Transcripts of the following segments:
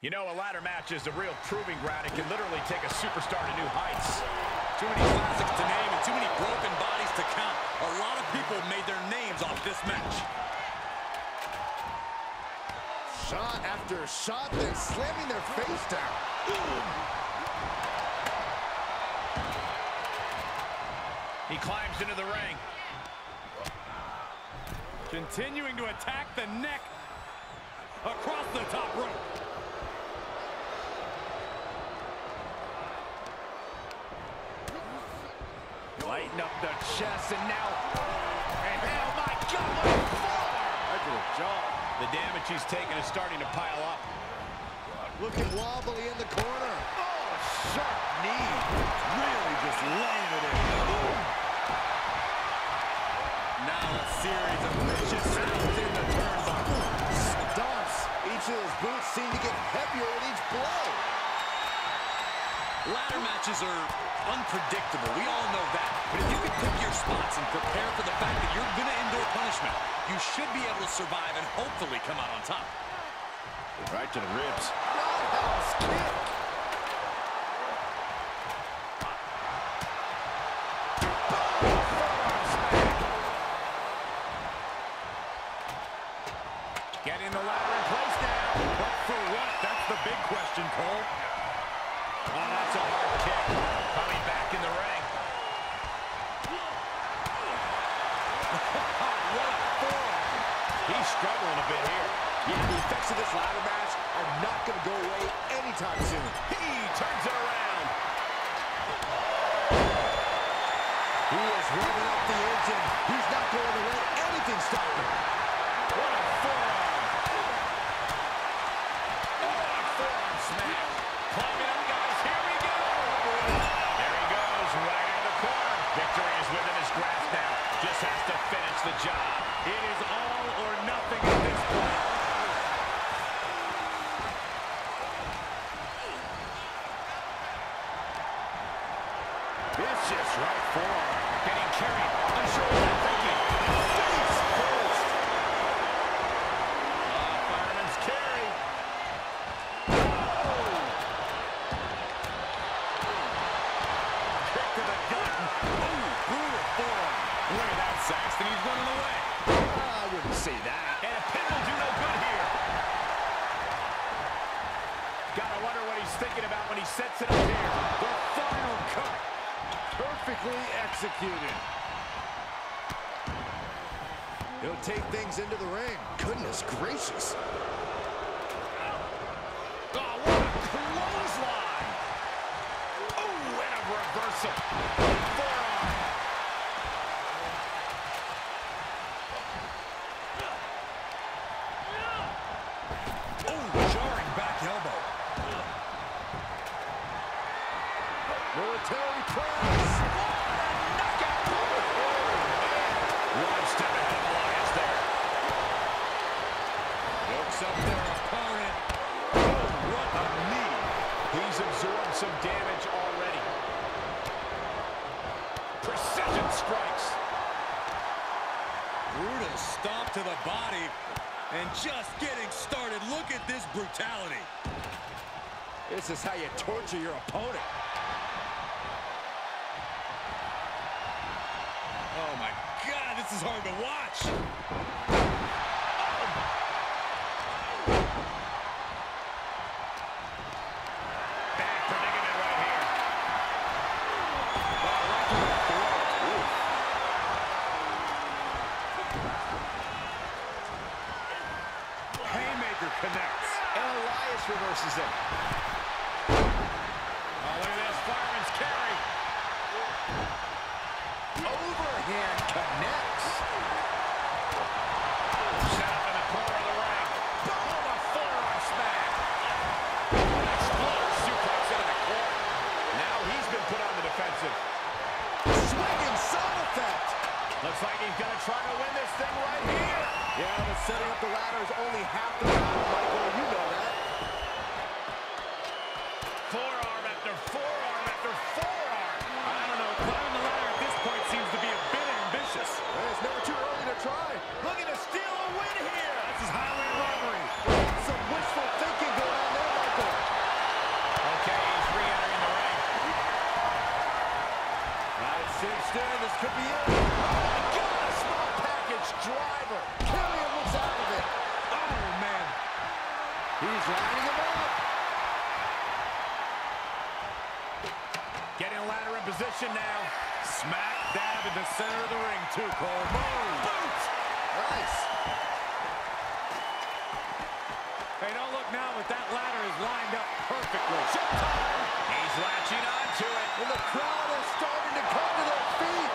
You know, a ladder match is a real proving ground. It can literally take a superstar to new heights. Too many classics to name and too many broken bodies to count. A lot of people made their names off this match. Shot after shot, then slamming their face down. He climbs into the ring. Continuing to attack the neck across the top rope. Lighten up the chest, and now... Oh, my God, what a forearm! Right to the jaw. The damage he's taken is starting to pile up. Looking wobbly in the corner. Oh, sharp knee. Really just laying it in. Now a series of vicious sounds in the turnbuckle. Stomps. Each of his boots seem to get heavier with each blow. Ladder matches are unpredictable. We all know that. But if you can pick your spots and prepare for the fact that you're going to endure punishment, you should be able to survive and hopefully come out on top. Right to the ribs. Roundhouse kick. Getting the ladder in place now. But for what? That's the big question, Cole. Oh, that's a hard kick. Coming back in the ring. What a forearm. He's struggling a bit here. Yeah, the effects of this ladder match are not going to go away anytime soon. He turns it around. He is revving up the engine. He's not going to let anything stop him. What a forearm. Oh, a forearm smash. Climbing up, guys. Here we go. There he goes, right in the corner. Victory is within his grasp now. Just has to finish the job. It is all or nothing at this point. Vicious right forearm. Getting carried. Unsure what they're thinking. Face first. Fireman's carry. Oh! Kick to the gut. Ooh, brutal forearm. Look at that, Saxton. He's running away. I wouldn't say that. And a pin will do no good here. Gotta wonder what he's thinking about when he sets it up here. The final cut. Perfectly executed. He'll take things into the ring. Goodness gracious. Oh, what a clothesline. Oh, and a reversal. Forearm. Oh, jarring back elbow. Military press. One step ahead of Elias there. Looks up their opponent. Oh, what a knee. He's absorbed some damage already. Precision strikes. Brutal stomp to the body. And just getting started. Look at this brutality. This is how you torture your opponent. Oh, my God. This is hard to watch. Bad predicament right here. Haymaker connects. And Elias reverses it. Oh, look at this. Fireman's carry. Overhand connects. Set up in the corner of the ring. Boom, a forearm smash. Exploder suplex into the corner. Now he's been put on the defensive. Swinging side effect. Looks like he's going to try to win this thing right here. Yeah, but setting up the ladder is only half the battle, Michael. You know that. He's lining him up. Getting a ladder in position now. Smack dab in the center of the ring, too, Cole. Boom! Boot! Nice. Hey, don't look now, but that ladder is lined up perfectly. Showtime! He's latching onto it. And the crowd is starting to come to their feet.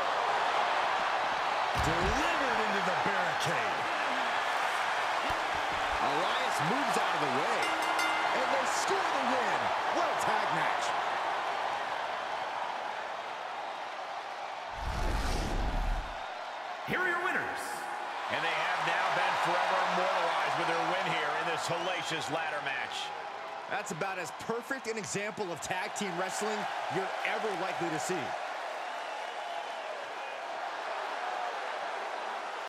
Delivered into the barricade. Elias moves out of the way. And they score the win. What a tag match. Here are your winners. And they have now been forever immortalized with their win here in this hellacious ladder match. That's about as perfect an example of tag team wrestling you're ever likely to see.